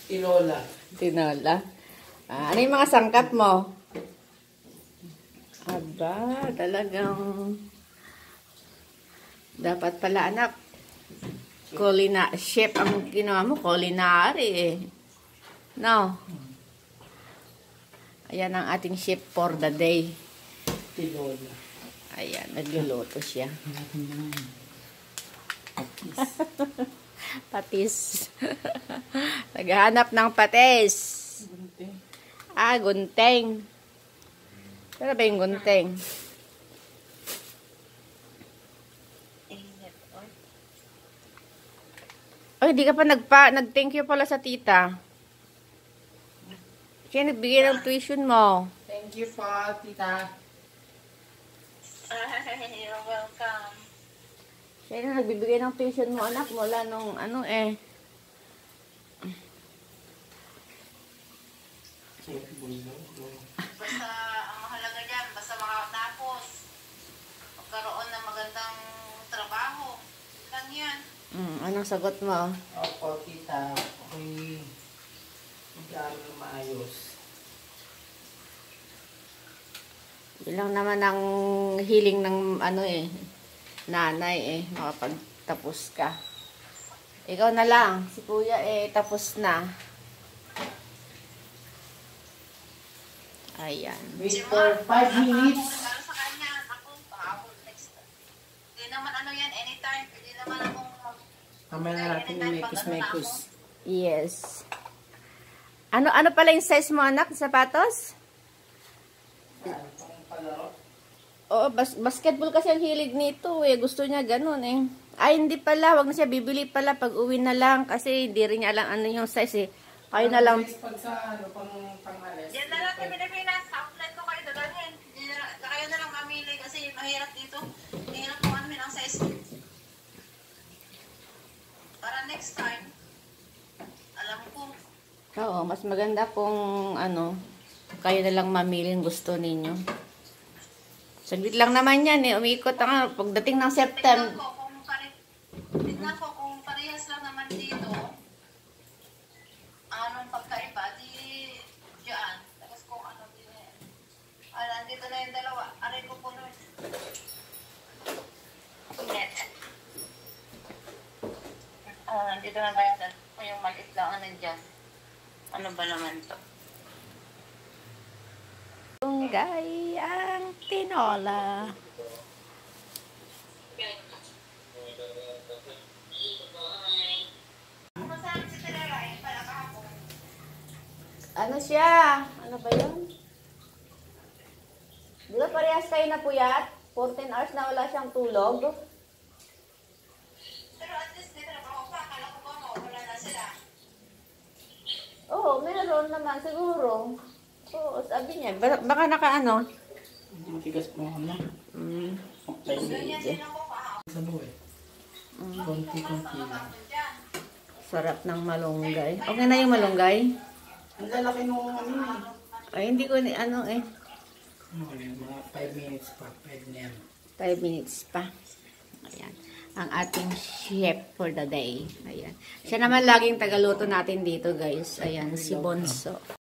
Tinola. Tinola. Ano yung mga sangkap mo? Aba, talagang dapat pala anak. Chef ang ginawa mo, culinary eh. No? Ayan ang ating chef for the day. Tinola. Ayan, nagluluto siya. Patis. Naghahanap ng patis. Gunting. Gunting. Pero ba yung gunting? Ay, di ka pa nag-thank you pala sa tita. Siya nagbigay ng tuition mo. Thank you po, tita. You're welcome. Siya na nagbibigay ng tuition mo, anak. Mula nung ano eh. Basta, ang mahalaga dyan, basta makatapos. Magkaroon ng magandang trabaho. Lang yan. Anong sagot mo? Opo, tita. Okay. Mag-aaral na maayos. Yun lang naman ang hiling ng ano eh. Nanay eh. Makapagtapos ka. Ikaw na lang. Si kuya eh tapos na. Ayan. Wait for 5 minutes. Para sa kanya, ako, pahabol next time. Hindi naman ano yan, anytime. Hindi naman akong Kamay na natin yung mekos-mekos. Yes. Ano pala yung size mo anak? Sapatos? Oo, basketball kasi ang hilig nito eh. Gusto niya ganun eh. Ay, hindi pala. Wag na siya bibili pala pag uwi na lang. Kasi hindi rin niya alam ano yung size eh. Kayo na lang. Pag sa ano, pang-alis. yan na lang sa Pilipinas. Sa outlet ko kayo dadalhin. Kayo na lang mamili kasi mahirap dito. Mahirap kung ano ang size. Para next time, alam ko. Oo, mas maganda kung ano, kayo na lang mamili yung gusto ninyo. Saglit lang naman yan eh. Umiikot ang pagdating ng September. Tignan ko kung parehas lang naman dito. Anong pagkaiba, di dyan. Tapos kung ano din yan. Nandito na yung dalawa. Aray ko po nun. Net. Nandito na ba yung maliit lang ano dyan? Ano ba naman to? Tunggay ang tinola. Ano siya? Ano ba yun? Di ba parehas kayo na puyat? 14 hours na wala siyang tulog. Pero at least dito na ako pa. Akala ko ba wala na sila? Oo, meron naman siguro. Oo, sabi niya. Baka naka-ano? Matigas mo na. Ganyan din ako pa. Sa buhay. Konti-konti lang. Sarap ng malunggay. Okay na yung malunggay? Ang lalaki nung ano eh. Ay, hindi ko ni ano eh. Mga 5 minutes pa. 5 na yan. 5 minutes pa. Ayan. Ang ating chef for the day. Ayan. Siya naman laging tagaluto natin dito, guys. Ayan, si Bonso.